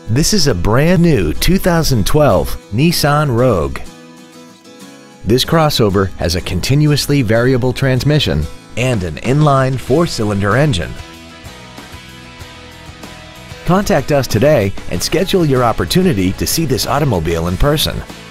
This is a brand new 2012 Nissan Rogue. This crossover has a continuously variable transmission and an inline four-cylinder engine. Contact us today and schedule your opportunity to see this automobile in person.